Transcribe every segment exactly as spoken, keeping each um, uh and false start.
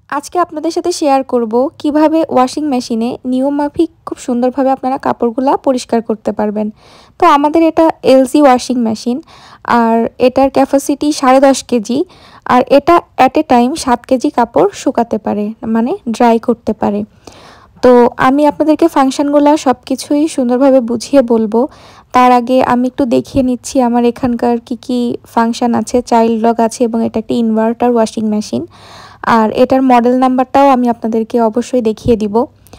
আজকে আপনাদের সাথে শেয়ার করব কিভাবে ওয়াশিং মেশিনে নিয়মমাফিক খুব সুন্দরভাবে আপনারা কাপড়গুলা পরিষ্কার করতে পারবেন। তো আমাদের এটা এলজি ওয়াশিং মেশিন, আর এটার ক্যাপাসিটি সাড়ে দশ কেজি, আর এটা অ্যাট এ টাইম সাত কেজি কাপড় শুকাতে পারে, মানে ড্রাই করতে পারে। তো আমি আপনাদেরকে ফাংশনগুলো সব কিছুই সুন্দরভাবে বুঝিয়ে বলবো। তার আগে আমি একটু দেখিয়ে নিচ্ছি আমার এখানকার কি কি ফাংশন আছে। চাইল্ড লক আছে এবং এটা একটি ইনভার্টার ওয়াশিং মেশিন, আর এটার মডেল নাম্বারটাও আমি আপনাদেরকে অবশ্যই দেখিয়ে দিব।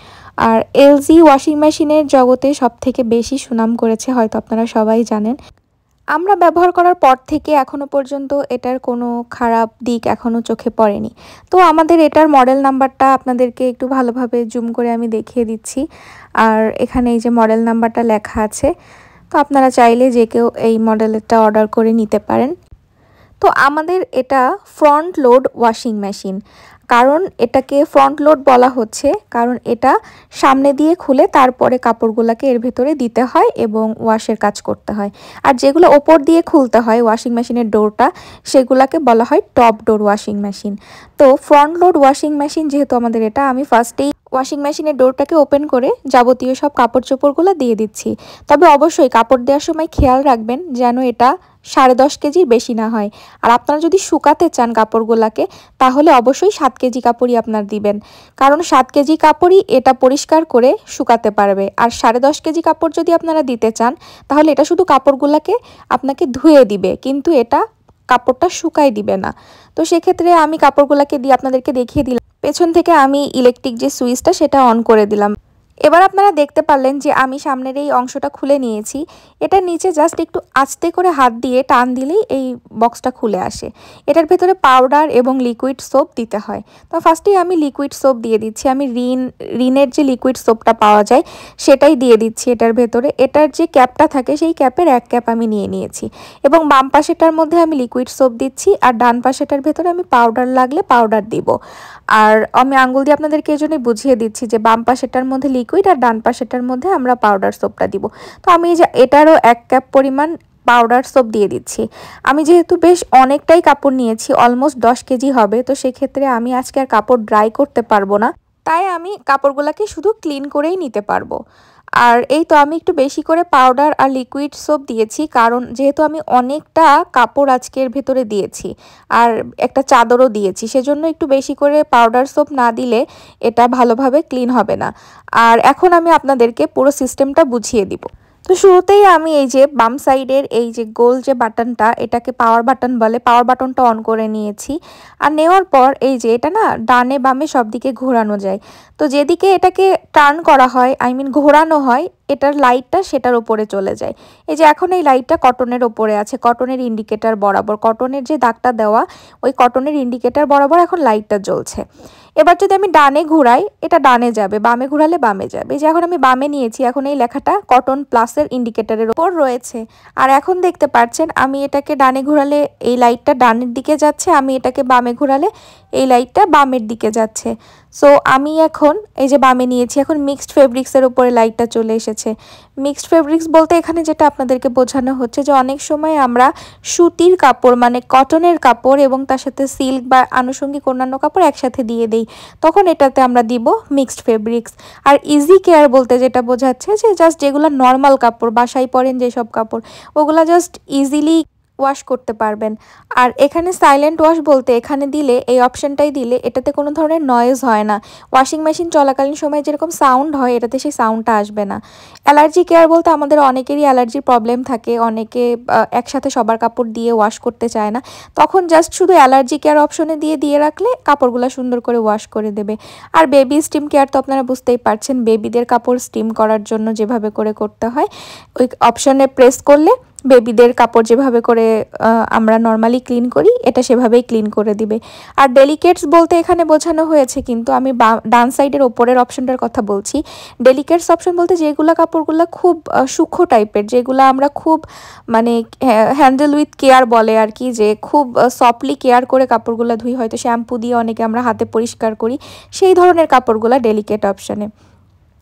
আর এলজি ওয়াশিং মেশিনের জগতে সবথেকে বেশি সুনাম করেছে, হয়তো আপনারা সবাই জানেন। আমরা ব্যবহার করার পর থেকে এখনো পর্যন্ত এটার কোনো খারাপ দিক এখনো চোখে পড়েনি। তো আমাদের এটার মডেল নাম্বারটা আপনাদেরকে একটু ভালোভাবে জুম করে আমি দেখিয়ে দিচ্ছি। আর এখানে এই যে মডেল নাম্বারটা লেখা আছে, তো আপনারা চাইলে যে কেউ এই মডেলেরটা অর্ডার করে নিতে পারেন। তো আমাদের এটা ফ্রন্ট লোড ওয়াশিং মেশিন। কারণ এটাকে ফ্রন্ট লোড বলা হচ্ছে কারণ এটা সামনে দিয়ে খুলে তারপরে কাপড়গুলোকে এর ভেতরে দিতে হয় এবং ওয়াশের কাজ করতে হয়। আর যেগুলো ওপর দিয়ে খুলতে হয় ওয়াশিং মেশিনের ডোরটা, সেগুলোকে বলা হয় টপ ডোর ওয়াশিং মেশিন। তো ফ্রন্ট লোড ওয়াশিং মেশিন যেহেতু আমাদের এটা, আমি ফার্স্টেই ওয়াশিং মেশিনের ডোরটাকে ওপেন করে যাবতীয় সব কাপড় চোপড়গুলো দিয়ে দিচ্ছি। তবে অবশ্যই কাপড় দেওয়ার সময় খেয়াল রাখবেন যেন এটা সাড়ে দশ কেজির বেশি না হয়। আর আপনারা যদি শুকাতে চান কাপড়গুলোকে, তাহলে অবশ্যই সাত কেজি কাপড়ই আপনার দিবেন, কারণ সাত কেজি কাপড়ই এটা পরিষ্কার করে শুকাতে পারবে। আর সাড়ে দশ কেজি কাপড় যদি আপনারা দিতে চান, তাহলে এটা শুধু কাপড়গুলোকে আপনাকে ধুয়ে দিবে, কিন্তু এটা কাপড়টা শুকাই দিবে না। তো সেক্ষেত্রে আমি কাপড়গুলোকে দিয়ে আপনাদেরকে দেখিয়ে দিলাম। পেছন থেকে আমি ইলেকট্রিক যে সুইচটা সেটা অন করে দিলাম। এবার আপনারা দেখতে পারলেন যে আমি সামনের এই অংশটা খুলে নিয়েছি। এটা নিচে জাস্ট একটু আস্তে করে হাত দিয়ে টান দিলেই এই বক্সটা খুলে আসে। এটার ভেতরে পাউডার এবং লিকুইড সোপ দিতে হয়। তো ফার্স্টেই আমি লিকুইড সোপ দিয়ে দিচ্ছি। আমি রিন রিনের যে লিকুইড সোপটা পাওয়া যায় সেটাই দিয়ে দিচ্ছি এটার ভেতরে। এটার যে ক্যাপটা থাকে সেই ক্যাপের এক ক্যাপ আমি নিয়ে নিয়েছি এবং বাম পাশেটার মধ্যে আমি লিকুইড সোপ দিচ্ছি, আর ডান পাশেটার ভেতরে আমি পাউডার লাগলে পাউডার দিব। আর আমি আঙ্গুল দিয়ে আপনাদেরকে এই জন্যই বুঝিয়ে দিচ্ছি যে বাম পাশেটার মধ্যে লিকুইড আর ডান পাশেটার মধ্যে আমরা পাউডার সোপটা দিব। তো আমি এই যে এটারও এক কাপ পরিমাণ পাউডার সোপ দিয়ে দিচ্ছি। আমি যেহেতু বেশ অনেকটাই কাপড় নিয়েছি, অলমোস্ট দশ কেজি হবে, তো সেক্ষেত্রে আমি আজকে আর কাপড় ড্রাই করতে পারবো না, তাই আমি কাপড়গুলোকে শুধু ক্লিন করেই নিতে পারবো। আর এই তো আমি একটু বেশি করে পাউডার আর লিকুইড সোপ দিয়েছি, কারণ যেহেতু আমি অনেকটা কাপড় আজকের ভেতরে দিয়েছি আর একটা চাদরও দিয়েছি, সেজন্য একটু বেশি করে পাউডার সোপ না দিলে এটা ভালোভাবে ক্লিন হবে না। আর এখন আমি আপনাদেরকে পুরো সিস্টেমটা বুঝিয়ে দিব। তো শুরুতেই আমি এই যে বাম সাইডের এই যে গোল যে বাটনটা, এটাকে পাওয়ার বাটন বলে, পাওয়ার বাটনটা অন করে নিয়েছি। আর নেওয়ার পর এই যে এটা না ডানে বামে সব দিকে ঘোরানো যায়। তো যেদিকে এটাকে টার্ন করা হয়, আই মিন ঘোরানো হয়, এটার লাইটটা সেটার ওপরে চলে যায়। এই যে এখন এই লাইটটা কটনের ওপরে আছে, কটনের ইন্ডিকেটার বরাবর, কটনের যে দাগটা দেওয়া ওই কটনের ইন্ডিকেটার বরাবর এখন লাইটটা জ্বলছে। এবার যদি আমি ডানে ঘুরাই, এটা ডানে যাবে, বামে ঘুরালে বামে যাবে। যে এখন আমি বামে নিয়েছি, এখন এই লেখাটা কটন প্লাসের ইন্ডিকেটরের ওপর রয়েছে। আর এখন দেখতে পাচ্ছেন আমি এটাকে ডানে ঘুরালে এই লাইটটা ডানের দিকে যাচ্ছে, আমি এটাকে বামে ঘুরালে এই লাইটটা বামের দিকে যাচ্ছে। সো আমি এখন এই যে বামে নিয়েছি, এখন মিক্সড ফেব্রিক্সের উপরে লাইটটা চলে এসেছে। মিক্সড ফেব্রিক্স বলতে এখানে যেটা আপনাদেরকে বোঝানো হচ্ছে যে অনেক সময় আমরা সুতির কাপড় মানে কটনের কাপড় এবং তার সাথে সিল্ক বা আনুষঙ্গিক অন্যান্য কাপড় একসাথে দিয়ে দেই, তখন এটাতে আমরা দিব মিক্সড ফেব্রিক্স। আর ইজি কেয়ার বলতে যেটা বোঝাচ্ছে যে জাস্ট যেগুলো নর্মাল কাপড়, বাসায় পরেন যেসব কাপড়, ওগুলা জাস্ট ইজিলি ওয়াশ করতে পারবেন। আর এখানে সাইলেন্ট ওয়াশ বলতে এখানে দিলে, এই অপশানটাই দিলে এটাতে কোনো ধরনের নয়েজ হয় না। ওয়াশিং মেশিন চলাকালীন সময় যেরকম সাউন্ড হয় এটাতে সেই সাউন্ডটা আসবে না। অ্যালার্জি কেয়ার বলতে আমাদের অনেকেরই অ্যালার্জির প্রবলেম থাকে, অনেকে একসাথে সবার কাপড় দিয়ে ওয়াশ করতে চায় না, তখন জাস্ট শুধু অ্যালার্জি কেয়ার অপশনে দিয়ে দিয়ে রাখলে কাপড়গুলো সুন্দর করে ওয়াশ করে দেবে। আর বেবি স্টিম কেয়ার তো আপনারা বুঝতেই পারছেন, বেবিদের কাপড় স্টিম করার জন্য যেভাবে করে করতে হয়, ওই অপশনে প্রেস করলে বেবিদের কাপড় যেভাবে করে আমরা নর্মালি ক্লিন করি এটা সেভাবেই ক্লিন করে দিবে। আর ডেলিকেটস বলতে এখানে বোঝানো হয়েছে, কিন্তু আমি ডান সাইডের ওপরের অপশনটার কথা বলছি। ডেলিকেটস অপশন বলতে যেগুলো কাপড়গুলো খুব সূক্ষ্ম টাইপের, যেগুলো আমরা খুব মানে হ্যান্ডেল উইথ কেয়ার বলে আর কি, যে খুব সফটলি কেয়ার করে কাপড়গুলো ধুই, হয়তো শ্যাম্পু দিয়ে অনেকে আমরা হাতে পরিষ্কার করি, সেই ধরনের কাপড়গুলো ডেলিকেট অপশানে।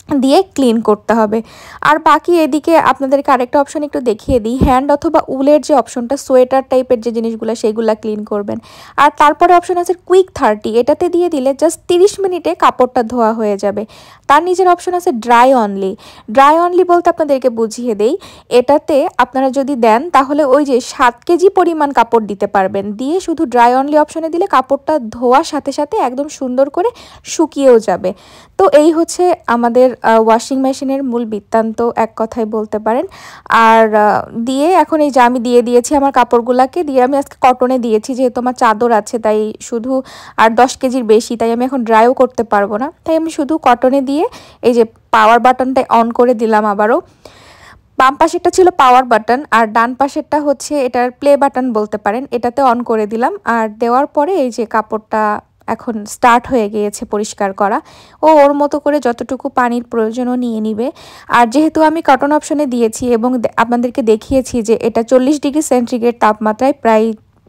দিয়ে ক্লিন করতে হবে। আর বাকি এদিকে আপনাদেরকে আরেকটা অপশন একটু দেখিয়ে দিই, হ্যান্ড অথবা উলের যে অপশনটা, সোয়েটার টাইপের যে জিনিসগুলো সেগুলো ক্লিন করবেন। আর তারপরে অপশন আছে কুইক থার্টি, এটাতে দিয়ে দিলে জাস্ট তিরিশ মিনিটে কাপড়টা ধোয়া হয়ে যাবে। তার নিজের অপশন আছে ড্রাই অনলি। ড্রাই অনলি বলতে আপনাদেরকে বুঝিয়ে দেই, এটাতে আপনারা যদি দেন তাহলে ওই যে সাত কেজি পরিমাণ কাপড় দিতে পারবেন, দিয়ে শুধু ড্রাই অনলি অপশনে দিলে কাপড়টা ধোয়ার সাথে সাথে একদম সুন্দর করে শুকিয়েও যাবে। তো এই হচ্ছে আমাদের ওয়াশিং মেশিনের মূল বৃত্তান্ত এক কথায় বলতে পারেন। আর দিয়ে এখন এই যে আমি দিয়ে দিয়েছি আমার কাপড়গুলোকে, দিয়ে আমি আজকে কটনে দিয়েছি যেহেতু আমার চাদর আছে, তাই শুধু আর দশ কেজির বেশি, তাই আমি এখন ড্রাইও করতে পারবো না, তাই আমি শুধু কটনে দিয়ে এই যে পাওয়ার বাটনটা অন করে দিলাম। আবারও বাম পাশেরটা ছিল পাওয়ার বাটন আর ডান পাশেরটা হচ্ছে এটার প্লে বাটন বলতে পারেন, এটাতে অন করে দিলাম। আর দেওয়ার পরে এই যে কাপড়টা এখন স্টার্ট হয়ে গিয়েছে পরিষ্কার করা। ও ওর মতো করে যতটুকু পানির প্রয়োজনও নিয়ে নিবে। আর যেহেতু আমি কটন অপশনে দিয়েছি এবং আপনাদেরকে দেখিয়েছি যে এটা চল্লিশ ডিগ্রি সেন্টিগ্রেড তাপমাত্রায় প্রায়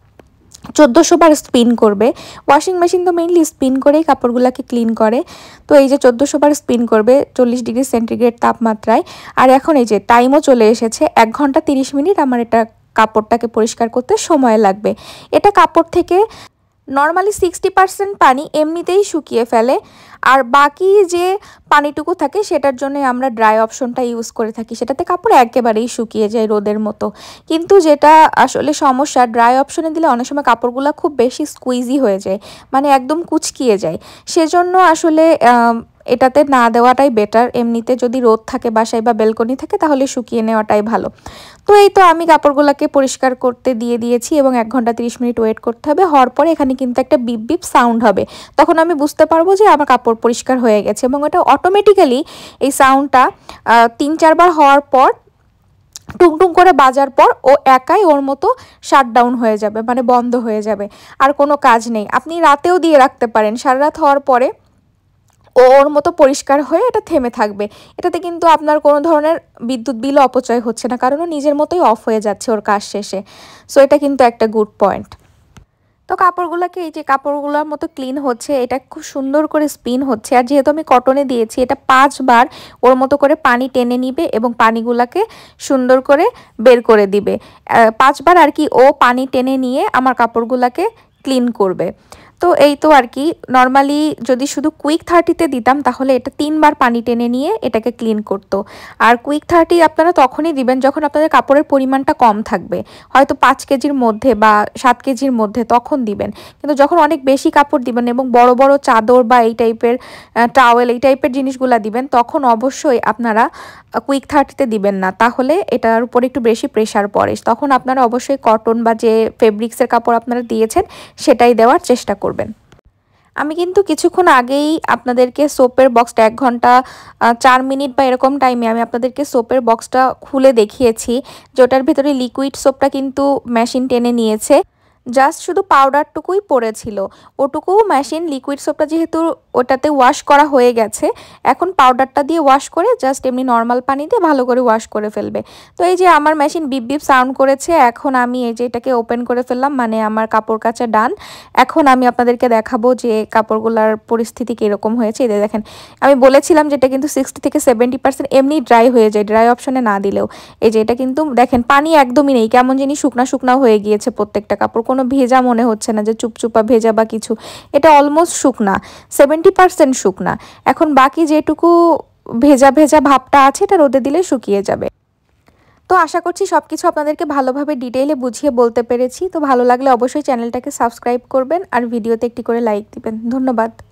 চোদ্দোশো বার স্পিন করবে। ওয়াশিং মেশিন তো মেইনলি স্পিন করেই কাপড়গুলোকে ক্লিন করে, তো এই যে চোদ্দোশো বার স্পিন করবে চল্লিশ ডিগ্রি সেন্টিগ্রেড তাপমাত্রায়। আর এখন এই যে টাইমও চলে এসেছে, এক ঘন্টা তিরিশ মিনিট আমার এটা কাপড়টাকে পরিষ্কার করতে সময় লাগবে। এটা কাপড় থেকে নর্মালি সিক্সটি পার্সেন্ট পানি এমনিতেই শুকিয়ে ফেলে, আর বাকি যে পানিটুকু থাকে সেটার জন্য আমরা ড্রাই অপশনটা ইউজ করে থাকি, সেটাতে কাপড় একেবারেই শুকিয়ে যায় রোদের মতো। কিন্তু যেটা আসলে সমস্যা, ড্রাই অপশনে দিলে অনেক সময় কাপড়গুলো খুব বেশি স্কুইজি হয়ে যায়, মানে একদম কুচকিয়ে যায়। সেজন্য আসলে এটাতে না দেওয়াটাই বেটার। এমনিতে যদি রোদ থাকে বাসায় বা বেলকনি থাকে তাহলে শুকিয়ে নেওয়াটাই ভালো। তো এই তো আমি কাপড়গুলোকে পরিষ্কার করতে দিয়ে দিয়েছি এবং এক ঘন্টা তিরিশ মিনিট ওয়েট করতে হবে। হওয়ার পরে এখানে কিন্তু একটা বিপ বিপ সাউন্ড হবে, তখন আমি বুঝতে পারবো যে আমার কাপড় পরিষ্কার হয়ে গেছে। এবং এটা অটোমেটিক্যালি এই সাউন্ডটা তিন চারবার হওয়ার পর টুংটুং করে বাজার পর ও একাই ওর মতো শাটডাউন হয়ে যাবে, মানে বন্ধ হয়ে যাবে, আর কোনো কাজ নেই। আপনি রাতেও দিয়ে রাখতে পারেন, সারা রাত হওয়ার পরে ও ওর মতো পরিষ্কার হয়ে এটা থেমে থাকবে। এটাতে কিন্তু আপনার কোনো ধরনের বিদ্যুৎ বিল অপচয় হচ্ছে না, কারণ ও নিজের মতোই অফ হয়ে যাচ্ছে ওর কাজ শেষে। সো এটা কিন্তু একটা গুড পয়েন্ট। তো কাপড়গুলোকে এই যে কাপড়গুলোর মতো ক্লিন হচ্ছে, এটা খুব সুন্দর করে স্পিন হচ্ছে। আর যেহেতু আমি কটনে দিয়েছি, এটা পাঁচবার ওর মতো করে পানি টেনে নিবে এবং পানিগুলোকে সুন্দর করে বের করে দিবে। পাঁচবার আর কি ও পানি টেনে নিয়ে আমার কাপড়গুলোকে ক্লিন করবে। তো এই তো আর কি, নর্মালি যদি শুধু কুইক থার্টিতে দিতাম তাহলে এটা তিনবার পানি টেনে নিয়ে এটাকে ক্লিন করতো। আর কুইক থার্টি আপনারা তখনই দিবেন যখন আপনাদের কাপড়ের পরিমাণটা কম থাকবে, হয়তো পাঁচ কেজির মধ্যে বা সাত কেজির মধ্যে, তখন দিবেন। কিন্তু যখন অনেক বেশি কাপড় দিবেন এবং বড় বড় চাদর বা এই টাইপের টাওয়েল এই টাইপের জিনিসগুলো দিবেন, তখন অবশ্যই আপনারা কুইক থার্টিতে দিবেন না, তাহলে এটার উপর একটু বেশি প্রেশার পড়ে। তখন আপনারা অবশ্যই কটন বা যে ফেব্রিক্সের কাপড় আপনারা দিয়েছেন সেটাই দেওয়ার চেষ্টা করবেন। আমি কিন্তু কিছুক্ষণ আগেই আপনাদেরকে সোপের বক্সটা এক ঘন্টা চার মিনিট বা এরকম টাইমে আমি আপনাদেরকে সোপের বক্সটা খুলে দেখিয়েছি যে ওটার ভেতরে লিকুইড সোপটা কিন্তু মেশিন টেনে নিয়েছে, জাস্ট শুধু পাউডারটুকুই পড়েছিল। ওটুকু মেশিন লিকুইড সোপটা যেহেতু ওটাতে ওয়াশ করা হয়ে গেছে, এখন পাউডারটা দিয়ে ওয়াশ করে জাস্ট এমনি নর্মাল পানি দিয়ে ভালো করে ওয়াশ করে ফেলবে। তো এই যে আমার মেশিন বিপ বিপ সাউন্ড করেছে, এখন আমি এই যে এটাকে ওপেন করে ফেললাম, মানে আমার কাপড় কাচা ডান। এখন আমি আপনাদেরকে দেখাবো যে কাপড়গুলোর পরিস্থিতি কীরকম হয়েছে। এদের দেখেন, আমি বলেছিলাম যে এটা কিন্তু সিক্সটি থেকে সেভেন্টি পার্সেন্ট এমনি ড্রাই হয়ে যায় ড্রাই অপশনে না দিলেও। এই যে এটা কিন্তু দেখেন পানি একদমই নেই, কেমন জিনিস শুকনা শুকনা হয়ে গিয়েছে প্রত্যেকটা কাপড়, কোনো ভেজা মনে হচ্ছে না যে চুপচুপা ভেজা বা কিছু। এটা অলমোস্ট শুকনা, সেভেন্টি পার্সেন্ট শুকনা। এখন বাকি যেটুকু ভেজা ভেজা ভাবটা আছে এটা রোদে দিলে শুকিয়ে যাবে। তো আশা করছি সব কিছু আপনাদেরকে ভালোভাবে ডিটেইলে বুঝিয়ে বলতে পেরেছি। তো ভালো লাগলে অবশ্যই চ্যানেলটাকে সাবস্ক্রাইব করবেন আর ভিডিওতে একটি করে লাইক দিবেন। ধন্যবাদ।